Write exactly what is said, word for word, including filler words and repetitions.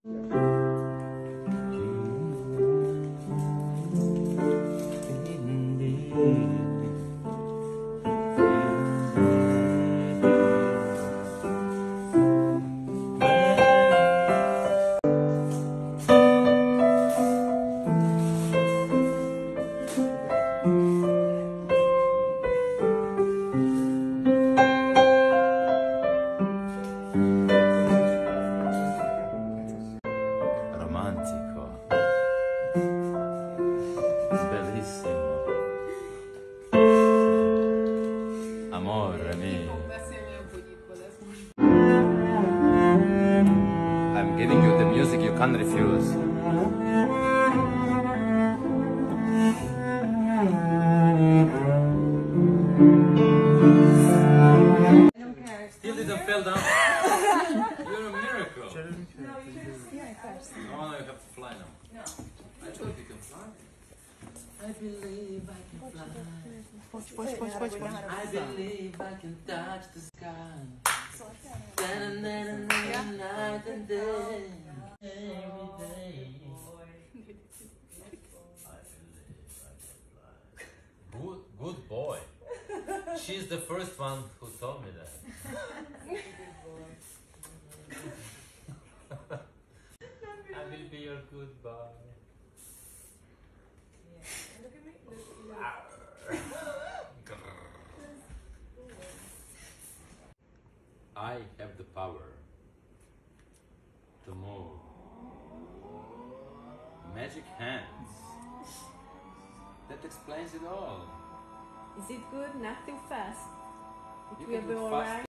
I'm giving you the music you can't refuse. Still didn't fall down. You're a miracle. No, you should fly first. Oh, you have to fly now. No. I told you can fly. I believe I can fly. Pode, pode, pode, pode, pode. I believe I can touch the sky. Night and day. Every day. Good, good boy. She's the first one who told me that. I will be your good boy. Look at me. Look. I have the power to move magic hands. That explains it all. Is it good? Nothing fast. You It will can be do alright. fast